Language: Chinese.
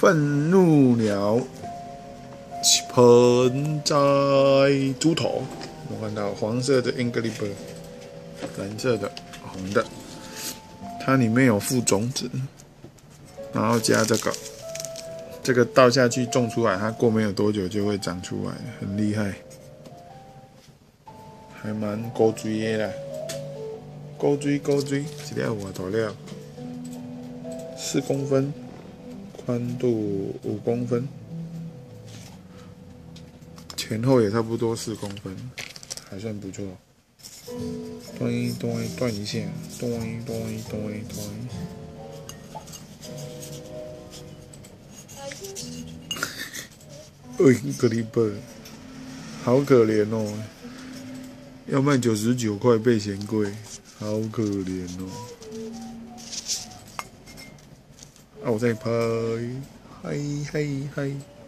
愤怒鸟盆栽猪头，我看到黄色的 Angry Bird， 蓝色的、红的，它里面有附种子，然后加这个倒下去种出来，它过没有多久就会长出来，很厉害，还蛮高追的啦，高追，这条有大了，4公分，宽度5公分。前后也差不多4公分，还算不错。断一下，断。Angry Bird， 好可怜哦，要卖99块被嫌贵，好可怜哦。啊，我在拍，嗨。